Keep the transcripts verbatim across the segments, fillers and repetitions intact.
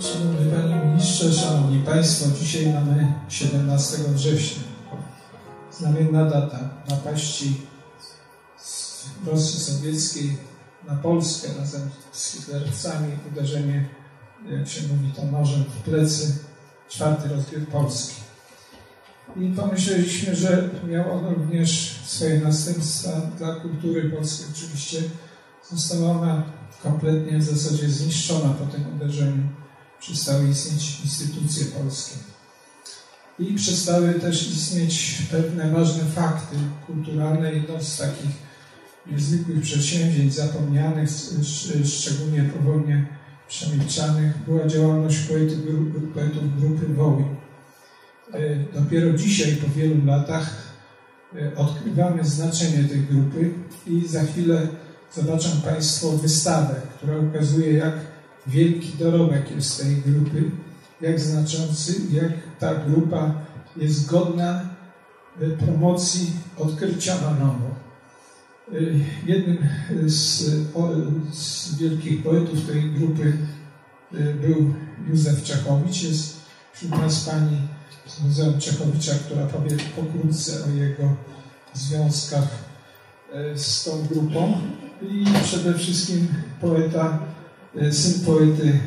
Szanowny Panie Ministrze, Szanowni Państwo, dzisiaj mamy siedemnastego września. Znamienna data napaści z Rosji Sowieckiej na Polskę razem z hitlerowcami, uderzenie, jak się mówi, to nożem w plecy, czwarty rozbiór Polski. I pomyśleliśmy, że miał on również swoje następstwa dla kultury polskiej. Oczywiście została ona kompletnie w zasadzie zniszczona po tym uderzeniu. Przestały istnieć instytucje polskie. I przestały też istnieć pewne ważne fakty kulturalne. Jedną z takich niezwykłych przedsięwzięć zapomnianych, szczególnie po wojnie przemilczanych, była działalność poety, poetów grupy Wołyń. Dopiero dzisiaj, po wielu latach, odkrywamy znaczenie tej grupy i za chwilę zobaczą Państwo wystawę, która ukazuje, jak wielki dorobek jest tej grupy, jak znaczący, jak ta grupa jest godna promocji odkrycia na nowo. Jednym z, z wielkich poetów tej grupy był Józef Czechowicz. Jest wśród nas pani z Muzeum Czechowicza, która powie pokrótce o jego związkach z tą grupą. I przede wszystkim poeta, syn poety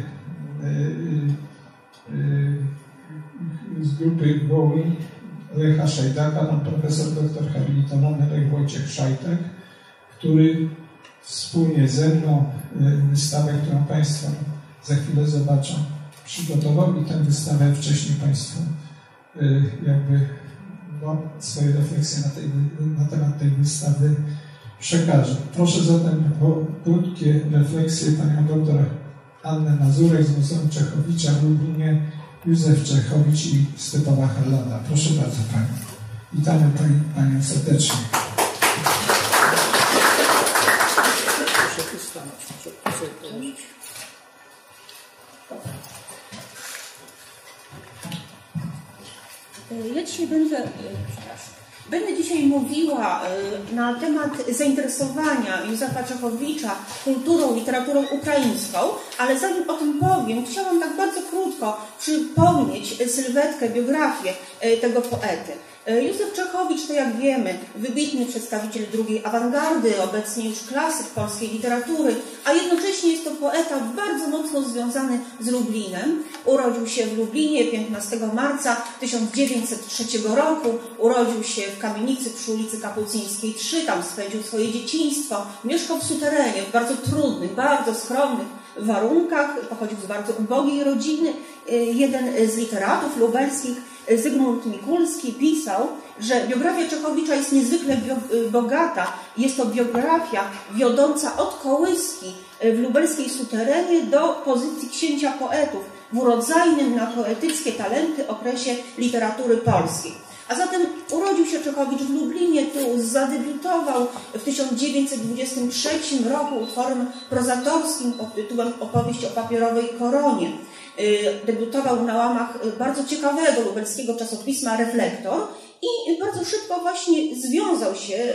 z grupy Wołyń, Lecha Szajdaka, tam profesor doktor habilitowany Lech Wojciech Szajtak, który wspólnie ze mną wystawę, którą Państwo za chwilę zobaczą, przygotował i tę wystawę wcześniej Państwu jakby no, swoje refleksje na, tej, na temat tej wystawy przekażę. Proszę zatem o krótkie refleksje panią doktor Annę Mazurek z Muzeum Czechowicza w Lublinie, Józef Czechowicz i Stepowa Harlada. Proszę bardzo Panią. Witamy Panią, Panią serdecznie. Proszę tu stanąć, proszę sobie położyć. Ja dzisiaj będę, przepraszam, będę dzisiaj mówiła na temat zainteresowania Józefa Czechowicza kulturą, literaturą ukraińską, ale zanim o tym powiem, chciałam tak bardzo krótko przypomnieć sylwetkę, biografię tego poety. Józef Czechowicz to, jak wiemy, wybitny przedstawiciel drugiej awangardy, obecnie już klasyk polskiej literatury, a jednocześnie jest to poeta bardzo mocno związany z Lublinem. Urodził się w Lublinie piętnastego marca tysiąc dziewięćset trzeciego roku, urodził się w kamienicy przy ulicy Kapucyńskiej trzy, tam spędził swoje dzieciństwo, mieszkał w suterenie, w bardzo trudnych, bardzo skromnych warunkach, pochodził z bardzo ubogiej rodziny. Jeden z literatów lubelskich, Zygmunt Mikulski, pisał, że biografia Czechowicza jest niezwykle bogata. Jest to biografia wiodąca od kołyski w lubelskiej suterenie do pozycji księcia poetów w urodzajnym na poetyckie talenty okresie literatury polskiej. A zatem urodził się Czechowicz w Lublinie, tu zadebiutował w tysiąc dziewięćset dwudziestym trzecim roku utworem prozatorskim pod tytułem Opowieść o papierowej koronie. Debiutował na łamach bardzo ciekawego lubelskiego czasopisma Reflektor i bardzo szybko właśnie związał się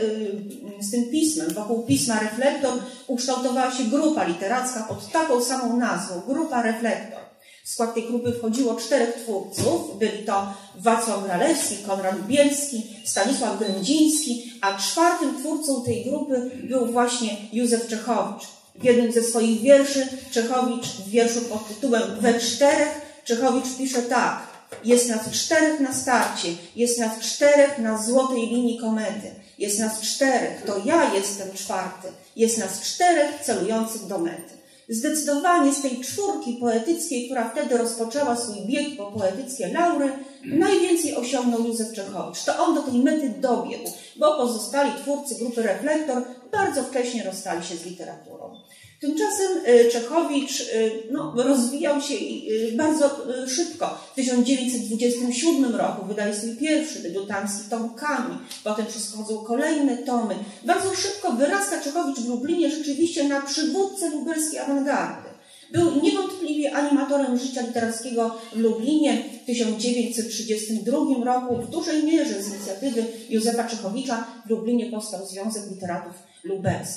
z tym pismem. Wokół pisma Reflektor ukształtowała się grupa literacka pod taką samą nazwą, Grupa Reflektor. W skład tej grupy wchodziło czterech twórców. Byli to Wacław Gralewski, Konrad Bielski, Stanisław Grędziński, a czwartym twórcą tej grupy był właśnie Józef Czechowicz. W jednym ze swoich wierszy Czechowicz w wierszu pod tytułem We czterech Czechowicz pisze tak: jest nas czterech na starcie, jest nas czterech na złotej linii komety, jest nas czterech, to ja jestem czwarty, jest nas czterech celujących do mety. Zdecydowanie z tej czwórki poetyckiej, która wtedy rozpoczęła swój bieg po poetyckie laury, najwięcej osiągnął Józef Czechowicz. To on do tej mety dobiegł, bo pozostali twórcy grupy Reflektor bardzo wcześnie rozstali się z literaturą. Tymczasem Czechowicz no, rozwijał się bardzo szybko. W tysiąc dziewięćset dwudziestym siódmym roku wydaje swój pierwszy debiutancki tom Kami, potem przychodzą kolejne tomy. Bardzo szybko wyrasta Czechowicz w Lublinie rzeczywiście na przywódcę lubelskiej awangardy. Był niewątpliwie animatorem życia literackiego w Lublinie. W tysiąc dziewięćset trzydziestym drugim roku w dużej mierze z inicjatywy Józefa Czechowicza w Lublinie powstał Związek Literatów Lubelskich.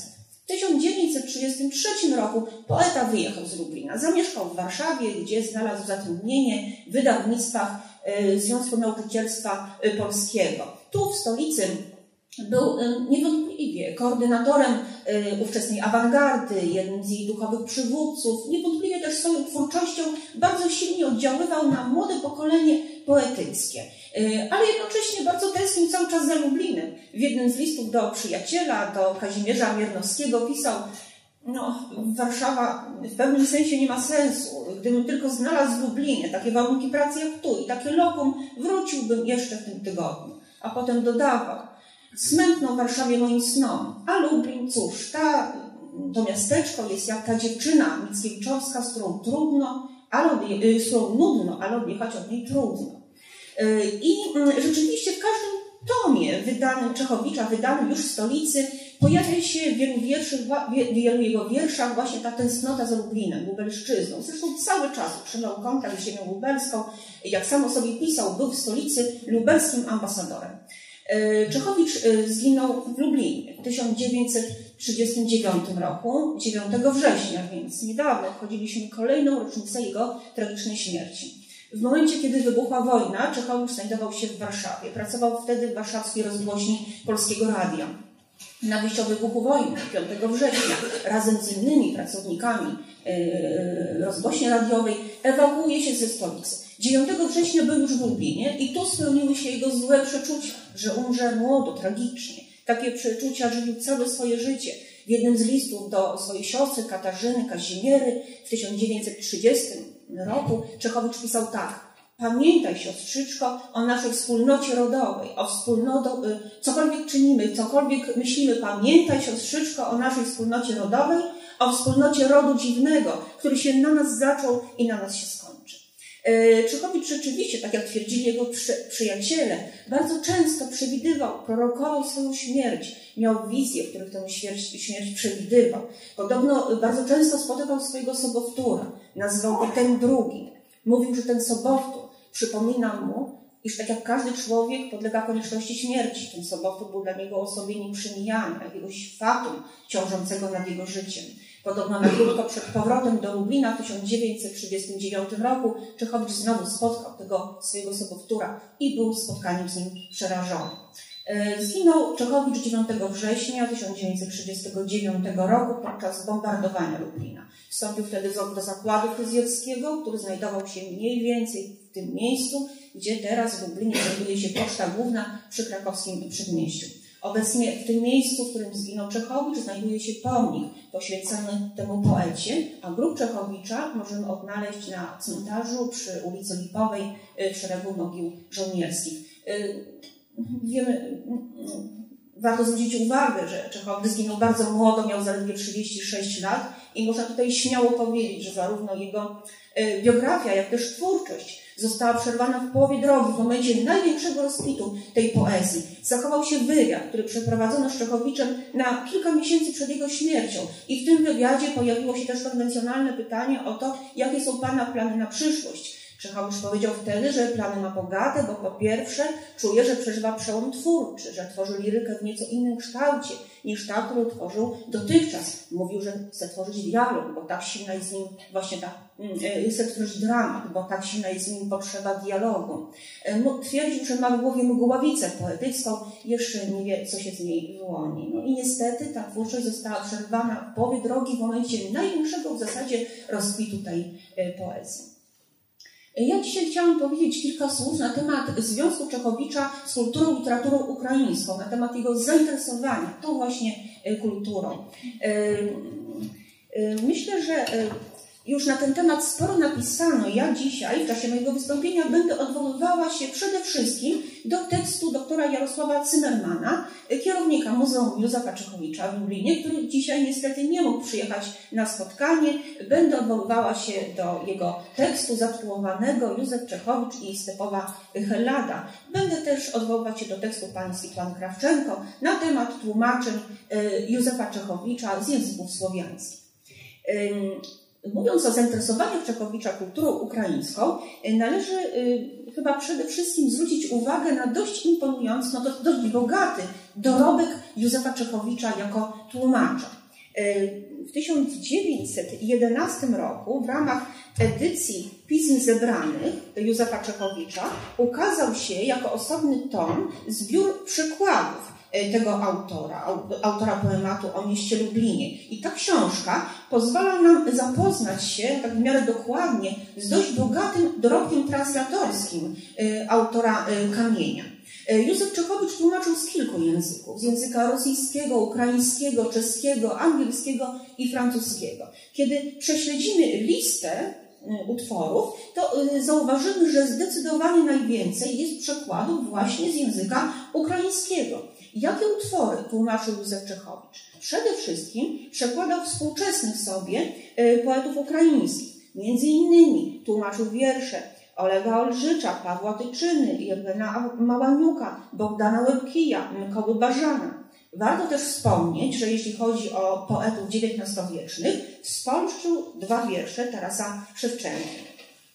W tysiąc dziewięćset trzydziestym trzecim roku poeta wyjechał z Lublina. Zamieszkał w Warszawie, gdzie znalazł zatrudnienie w wydawnictwach Związku Nauczycielstwa Polskiego. Tu w stolicy był niewątpliwie koordynatorem ówczesnej awangardy, jednym z jej duchowych przywódców. Niewątpliwie też swoją twórczością bardzo silnie oddziaływał na młode pokolenie poetyckie. Ale jednocześnie bardzo tęsknił cały czas za Lublinem. W jednym z listów do przyjaciela, do Kazimierza Miernowskiego pisał: no, Warszawa w pewnym sensie nie ma sensu. Gdybym tylko znalazł w Lublinie takie warunki pracy jak tu i takie lokum, wróciłbym jeszcze w tym tygodniu. A potem dodawał: smętną w Warszawie moim snom, a Lublin, cóż, ta, to miasteczko jest jak ta dziewczyna Mickiewiczowska, z którą trudno, ale odje, z którą nudno, ale odjechać od niej trudno. I rzeczywiście w każdym tomie wydanym Czechowicza, wydanym już w stolicy, pojawia się w wielu, wierszych, w wielu jego wierszach właśnie ta tęsknota za Lublinem, lubelszczyzną. Zresztą cały czas utrzymał kontakt z ziemią lubelską. Jak sam o sobie pisał, był w stolicy lubelskim ambasadorem. Czechowicz zginął w Lublinie w tysiąc dziewięćset trzydziestym dziewiątym roku, dziewiątego września, więc niedawno obchodziliśmy kolejną rocznicę jego tragicznej śmierci. W momencie, kiedy wybuchła wojna, Czechowicz znajdował się w Warszawie. Pracował wtedy w warszawskiej rozgłośni Polskiego Radia. Na wyjściu wybuchu wojny, piątego września, razem z innymi pracownikami rozgłośni radiowej, ewakuuje się ze stolicy. dziewiątego września był już w Lublinie i tu spełniły się jego złe przeczucia, że umrze młodo, tragicznie. Takie przeczucia żywił całe swoje życie. W jednym z listów do swojej siostry Katarzyny Kazimiery w tysiąc dziewięćset trzydziestym roku Czechowicz pisał tak: pamiętaj, siostrzyczko, o naszej wspólnocie rodowej, o wspólnoto, cokolwiek czynimy, cokolwiek myślimy, pamiętaj, siostrzyczko, o naszej wspólnocie rodowej, o wspólnocie rodu dziwnego, który się na nas zaczął i na nas się skończy. Czechowicz rzeczywiście, tak jak twierdzili jego przy, przyjaciele, bardzo często przewidywał, prorokował swoją śmierć. Miał wizje, w których tę śmierć, śmierć przewidywał. Podobno bardzo często spotykał swojego sobowtóra. Nazywał go ten drugi. Mówił, że ten sobowtór przypomina mu, iż tak jak każdy człowiek podlega konieczności śmierci. Ten sobowtór był dla niego osobie nieprzemijania, jakiegoś fatum ciążącego nad jego życiem. Podobno na krótko przed powrotem do Lublina w tysiąc dziewięćset trzydziestym dziewiątym roku Czechowicz znowu spotkał tego swojego sobowtóra i był spotkaniem z nim przerażony. Zginął Czechowicz dziewiątego września tysiąc dziewięćset trzydziestego dziewiątego roku podczas bombardowania Lublina. Wstąpił wtedy do zakładu fryzjerskiego, który znajdował się mniej więcej w tym miejscu, gdzie teraz w Lublinie znajduje się poczta główna przy krakowskim przedmieściu. Obecnie w tym miejscu, w którym zginął Czechowicz, znajduje się pomnik poświęcony temu poecie, a grób Czechowicza możemy odnaleźć na cmentarzu przy ulicy Lipowej w szeregu mogił żołnierskich. Wiemy, warto zwrócić uwagę, że Czechowicz zginął bardzo młodo, miał zaledwie trzydzieści sześć lat i można tutaj śmiało powiedzieć, że zarówno jego biografia, jak też twórczość została przerwana w połowie drogi, w momencie największego rozkwitu tej poezji. Zachował się wywiad, który przeprowadzono z Czechowiczem na kilka miesięcy przed jego śmiercią. I w tym wywiadzie pojawiło się też konwencjonalne pytanie o to, jakie są Pana plany na przyszłość. Czechowicz powiedział wtedy, że plany ma bogate, bo po pierwsze czuje, że przeżywa przełom twórczy, że tworzy lirykę w nieco innym kształcie niż ta, którą tworzył dotychczas. Mówił, że chce tworzyć dialog, bo tak silna jest z nim właśnie ta, chce tworzyć dramat, bo tak silna jest z nim potrzeba dialogu. Twierdził, że ma w głowie mgławicę poetycką, jeszcze nie wie, co się z niej wyłoni. No i niestety ta twórczość została przerwana w połowie drogi w momencie największego w zasadzie rozkwitu tej poezji. Ja dzisiaj chciałam powiedzieć kilka słów na temat związku Czechowicza z kulturą i literaturą ukraińską, na temat jego zainteresowania tą właśnie kulturą. Myślę, że już na ten temat sporo napisano. Ja dzisiaj w czasie mojego wystąpienia będę odwoływała się przede wszystkim do tekstu doktora Jarosława Zimmermana, kierownika Muzeum Józefa Czechowicza w Lublinie, który dzisiaj niestety nie mógł przyjechać na spotkanie. Będę odwoływała się do jego tekstu zatytułowanego Józef Czechowicz i Stepowa Hellada. Będę też odwoływać się do tekstu pani Switłany Krawczenko na temat tłumaczeń Józefa Czechowicza z języków słowiańskich. Mówiąc o zainteresowaniu Czechowicza kulturą ukraińską, należy y, chyba przede wszystkim zwrócić uwagę na dość imponujący, no dość bogaty dorobek Józefa Czechowicza jako tłumacza. W tysiąc dziewięćset jedenastym roku w ramach edycji pism zebranych Józefa Czechowicza ukazał się jako osobny tom zbiór przykładów tego autora, autora poematu o mieście Lublinie. I ta książka pozwala nam zapoznać się tak w miarę dokładnie z dość bogatym dorobkiem translatorskim autora Kamienia. Józef Czechowicz tłumaczył z kilku języków, z języka rosyjskiego, ukraińskiego, czeskiego, angielskiego i francuskiego. Kiedy prześledzimy listę utworów, to zauważymy, że zdecydowanie najwięcej jest przekładów właśnie z języka ukraińskiego. Jakie utwory tłumaczył Józef Czechowicz? Przede wszystkim przekładał współczesnych sobie poetów ukraińskich. Między innymi tłumaczył wiersze Olega Olżycza, Pawła Tyczyny, Jewgena Małaniuka, Bogdana Łebkija, Mykoły Bażana. Warto też wspomnieć, że jeśli chodzi o poetów dziewiętnastowiecznych, spolszczył dwa wiersze Tarasa Szewczenki.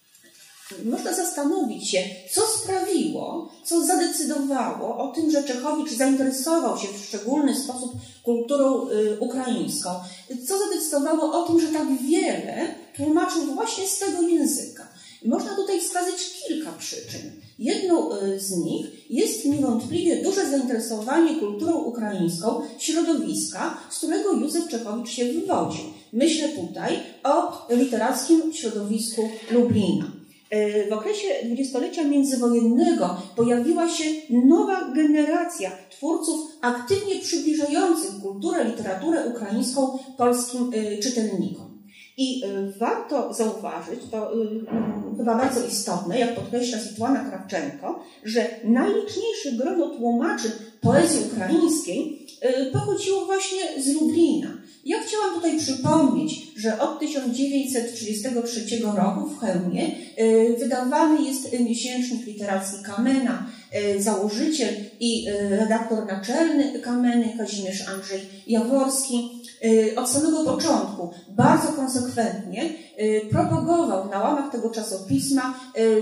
Można zastanowić się, co sprawiło, co zadecydowało o tym, że Czechowicz zainteresował się w szczególny sposób kulturą y, ukraińską. Co zadecydowało o tym, że tak wiele tłumaczył właśnie z tego języka. Można tutaj wskazać kilka przyczyn. Jedną z nich jest niewątpliwie duże zainteresowanie kulturą ukraińską środowiska, z którego Józef Czechowicz się wywodził. Myślę tutaj o literackim środowisku Lublina. W okresie dwudziestolecia międzywojennego pojawiła się nowa generacja twórców aktywnie przybliżających kulturę, literaturę ukraińską polskim czytelnikom. I warto zauważyć, to chyba bardzo istotne, jak podkreśla Swiatłana Krawczenko, że najliczniejsze grono tłumaczy poezji ukraińskiej pochodziło właśnie z Lublina. Ja chciałam tutaj przypomnieć, że od tysiąc dziewięćset trzydziestego trzeciego roku w Chełmie wydawany jest miesięcznik literacki Kamena. Założyciel i redaktor naczelny Kameny, Kazimierz Andrzej Jaworski, od samego początku bardzo konsekwentnie propagował na łamach tego czasopisma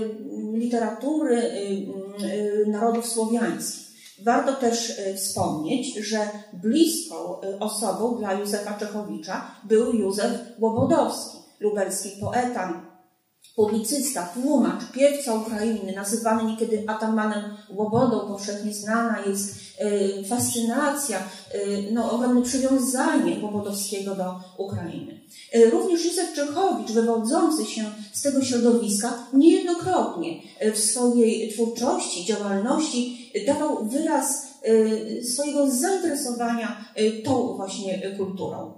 literatury narodów słowiańskich. Warto też wspomnieć, że bliską osobą dla Józefa Czechowicza był Józef Łobodowski, lubelski poeta, publicysta, tłumacz, piewca Ukrainy, nazywany niekiedy atamanem Łobodą. Powszechnie znana jest y, fascynacja, y, no, ogromne przywiązanie Łobodowskiego do Ukrainy. Y, również Józef Czechowicz, wywodzący się z tego środowiska, niejednokrotnie w swojej twórczości, działalności dawał wyraz y, swojego zainteresowania y, tą właśnie kulturą.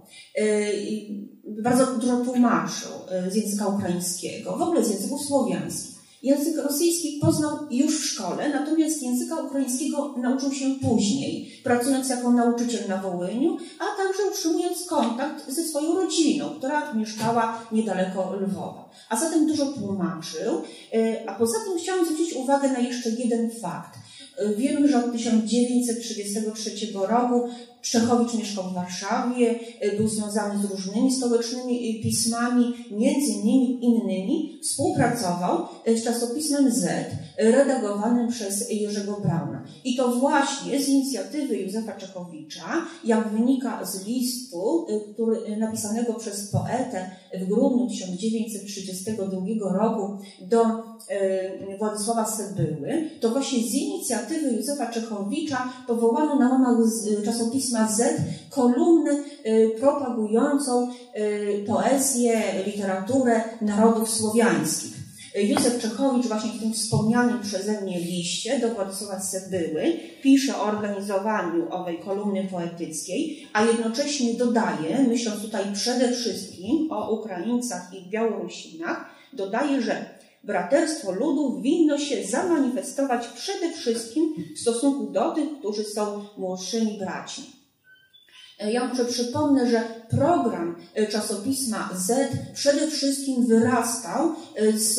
Y, Bardzo dużo tłumaczył z języka ukraińskiego, w ogóle z języków słowiańskich. Język rosyjski poznał już w szkole, natomiast języka ukraińskiego nauczył się później, pracując jako nauczyciel na Wołyniu, a także utrzymując kontakt ze swoją rodziną, która mieszkała niedaleko Lwowa. A zatem dużo tłumaczył, a poza tym chciałam zwrócić uwagę na jeszcze jeden fakt. Wiemy, że od tysiąc dziewięćset trzydziestego trzeciego roku Czechowicz mieszkał w Warszawie, był związany z różnymi stołecznymi pismami, między innymi, innymi współpracował z czasopismem Z, redagowanym przez Jerzego Brauna. I to właśnie z inicjatywy Józefa Czechowicza, jak wynika z listu, który, napisanego przez poetę w grudniu tysiąc dziewięćset trzydziestego drugiego roku do e, Władysława Sebyły, to właśnie z inicjatywy Józefa Czechowicza powołano na łamach z, czasopisma Z kolumnę e, propagującą e, poezję, literaturę narodów słowiańskich. Józef Czechowicz właśnie w tym wspomnianym przeze mnie liście do Władysława Sebyły pisze o organizowaniu owej kolumny poetyckiej, a jednocześnie dodaje, myśląc tutaj przede wszystkim o Ukraińcach i Białorusinach, dodaje, że braterstwo ludów winno się zamanifestować przede wszystkim w stosunku do tych, którzy są młodszymi braćmi. Ja może przypomnę, że program czasopisma Z przede wszystkim wyrastał z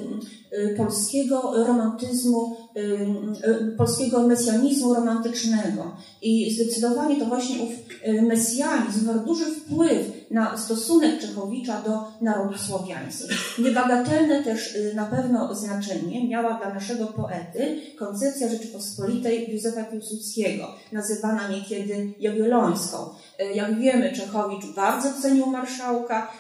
polskiego romantyzmu, polskiego mesjanizmu romantycznego. I zdecydowanie to właśnie ów mesjanizm miał duży wpływ na stosunek Czechowicza do narodów słowiańskich. Niebagatelne też na pewno znaczenie miała dla naszego poety koncepcja Rzeczypospolitej Józefa Piłsudskiego, nazywana niekiedy Jagiellońską. Jak wiemy, Czechowicz bardzo cenił marszałka,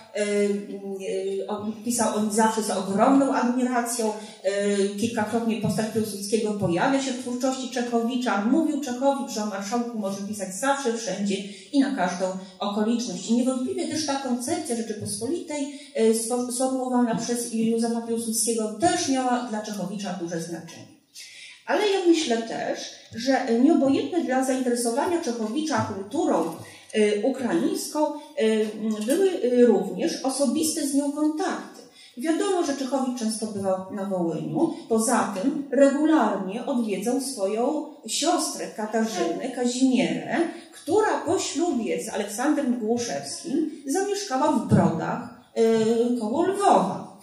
pisał o nim zawsze z ogromną admiracją. Kilkakrotnie postać Piłsudskiego pojawia się w twórczości Czechowicza. Mówił Czechowicz, że o marszałku może pisać zawsze, wszędzie i na każdą okoliczność. I niewątpliwie też ta koncepcja Rzeczypospolitej sformułowana przez Józefa Piłsudskiego też miała dla Czechowicza duże znaczenie. Ale ja myślę też, że nieobojętne dla zainteresowania Czechowicza kulturą ukraińską były również osobiste z nią kontakty. Wiadomo, że Czechowicz często bywał na Wołyniu. Poza tym regularnie odwiedzał swoją siostrę Katarzynę Kazimierę, która po ślubie z Aleksandrem Głuszewskim zamieszkała w Brodach koło Lwowa.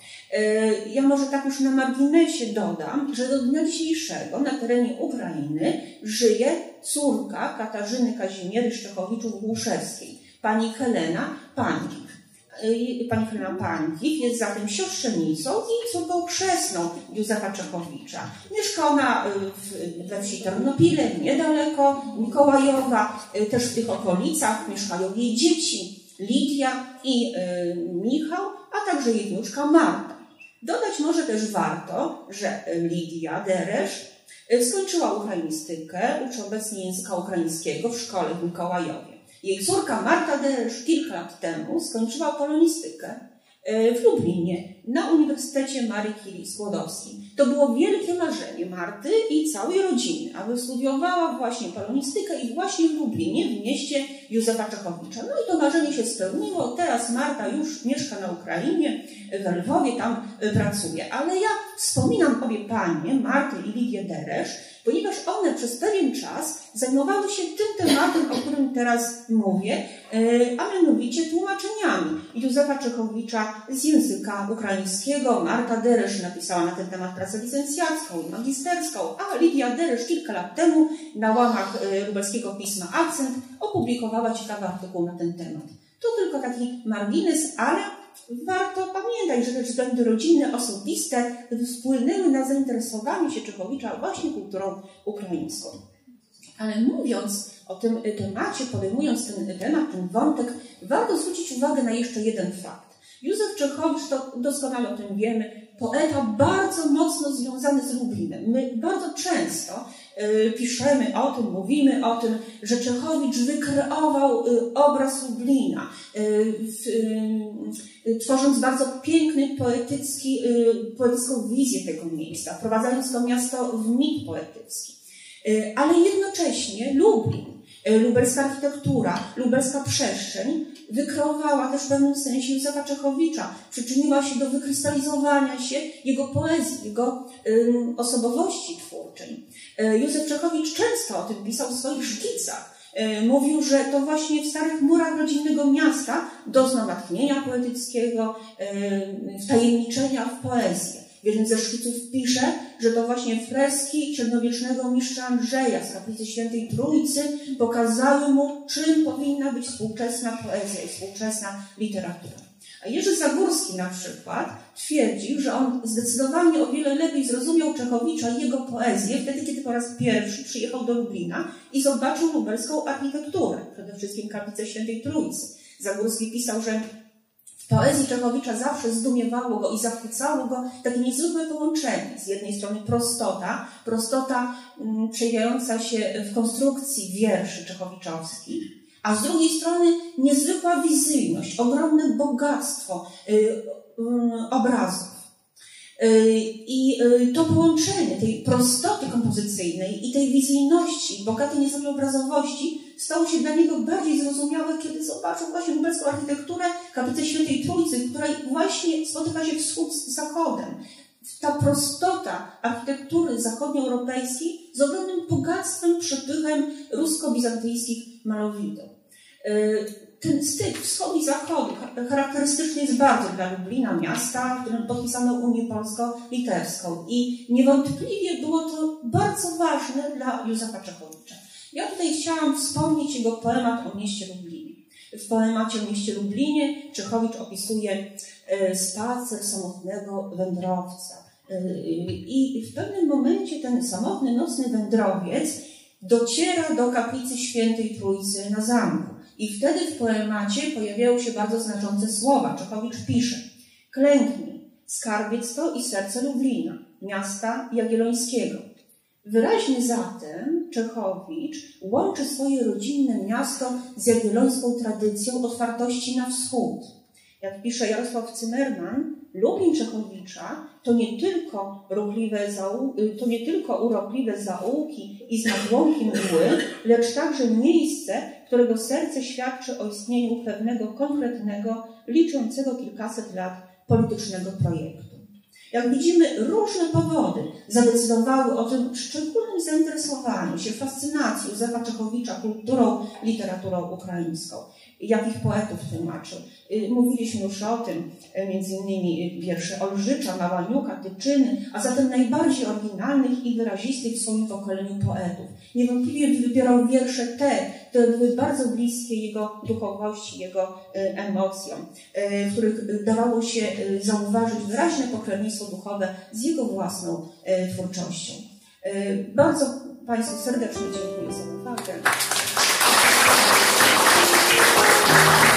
Ja może tak już na marginesie dodam, że do dnia dzisiejszego na terenie Ukrainy żyje córka Katarzyny Kazimiery Szczechowiczów-Głuszewskiej, pani Helena Pankik. Pani Helena Pankik jest zatem siostrzenicą i córką chrzestną Józefa Czechowicza. Mieszka ona we wsi Ternopile, niedaleko Mikołajowa, też w tych okolicach mieszkają jej dzieci Lidia i Michał, a także jej wnuczka Marta. Dodać może też warto, że Lidia Deresz skończyła ukrainistykę, uczy obecnie języka ukraińskiego w szkole w Mikołajowie. Jej córka Marta Deresz kilka lat temu skończyła polonistykę w Lublinie na Uniwersytecie Marii Curie Skłodowskiej. To było wielkie marzenie Marty i całej rodziny, aby studiowała właśnie polonistykę i właśnie w Lublinie, w mieście Józefa Czechowicza. No i to marzenie się spełniło. Teraz Marta już mieszka na Ukrainie, w Lwowie, tam pracuje. Ale ja wspominam obie panie, Martę i Lidię Deresz, ponieważ one przez pewien czas zajmowały się tym tematem, o którym teraz mówię, a mianowicie tłumaczeniami Józefa Czechowicza z języka ukraińskiego. Marta Deresz napisała na ten temat pracę licencjacką i magisterską, a Lidia Deresz kilka lat temu na łamach lubelskiego pisma Akcent opublikowała ciekawy artykuł na ten temat. To tylko taki margines, ale warto pamiętać, że te względy rodzinne, osobiste wpłynęły na zainteresowanie się Czechowicza właśnie kulturą ukraińską. Ale mówiąc o tym temacie, podejmując ten temat, ten wątek, warto zwrócić uwagę na jeszcze jeden fakt. Józef Czechowicz, to doskonale o tym wiemy, poeta bardzo mocno związany z Lublinem. My bardzo często y, piszemy o tym, mówimy o tym, że Czechowicz wykreował y, obraz Lublina, y, y, tworząc bardzo piękny, poetycki, y, poetycką wizję tego miejsca, wprowadzając to miasto w mit poetycki. Y, ale jednocześnie Lublin, y, lubelska architektura, lubelska przestrzeń wykreowała też w pewnym sensie Józefa Czechowicza, przyczyniła się do wykrystalizowania się jego poezji, jego y, osobowości twórczej. Y, Józef Czechowicz często o tym pisał w swoich szkicach. Y, mówił, że to właśnie w starych murach rodzinnego miasta doznał natchnienia poetyckiego, y, wtajemniczenia w poezję. W jednym ze szkiców pisze, że to właśnie freski średniowiecznego mistrza Andrzeja z kaplicy Świętej Trójcy pokazały mu, czym powinna być współczesna poezja i współczesna literatura. A Jerzy Zagórski na przykład twierdził, że on zdecydowanie o wiele lepiej zrozumiał Czechowicza i jego poezję wtedy, kiedy po raz pierwszy przyjechał do Lublina i zobaczył lubelską architekturę, przede wszystkim kaplicę Świętej Trójcy. Zagórski pisał, że w poezji Czechowicza zawsze zdumiewało go i zachwycało go takie niezwykłe połączenie. Z jednej strony prostota, prostota mm, przejawiająca się w konstrukcji wierszy czechowiczowskich, a z drugiej strony niezwykła wizyjność, ogromne bogactwo y, y, obrazów. Y, I y, to połączenie tej prostoty kompozycyjnej i tej wizyjności, bogatej niezwykłej obrazowości stało się dla niego bardziej zrozumiałe, kiedy zobaczył właśnie lubelską architekturę, kaplicę Świętej Trójcy, w której właśnie spotyka się wschód z zachodem. Ta prostota architektury zachodnioeuropejskiej z ogromnym bogactwem, przepychem rusko-bizantyjskich malowidł. Ten styk wschodu i zachodu charakterystyczny jest bardzo dla Lublina, miasta, w którym podpisano Unię Polsko-Litewską. I niewątpliwie było to bardzo ważne dla Józefa Czechowicza. Ja tutaj chciałam wspomnieć jego poemat o mieście Lublinie. W poemacie o mieście Lublinie Czechowicz opisuje spacer samotnego wędrowca. I w pewnym momencie ten samotny, nocny wędrowiec dociera do kaplicy Świętej Trójcy na zamku. I wtedy w poemacie pojawiają się bardzo znaczące słowa. Czechowicz pisze: klęknij, skarbiec to i serce Lublina, miasta jagiellońskiego. Wyraźnie zatem Czechowicz łączy swoje rodzinne miasto z jagiellońską tradycją otwartości na wschód. Jak pisze Jarosław Zimmerman, Lublin Czechowicza to nie tylko ruchliwe zau- to nie tylko urokliwe zaułki i znadłonki mgły, lecz także miejsce, którego serce świadczy o istnieniu pewnego konkretnego, liczącego kilkaset lat politycznego projektu. Jak widzimy, różne powody zadecydowały o tym szczególnym zainteresowaniu się, fascynacji Józefa Czechowicza kulturą, literaturą ukraińską. Jakich poetów tłumaczył? Mówiliśmy już o tym, między innymi wiersze Olżycza, Małaniuka, Tyczyny, a zatem najbardziej oryginalnych i wyrazistych w swoim pokoleniu poetów. Niewątpliwie wybierał wiersze te, które były bardzo bliskie jego duchowości, jego emocjom, w których dawało się zauważyć wyraźne pokrewieństwo duchowe z jego własną twórczością. Bardzo Państwu serdecznie dziękuję za uwagę.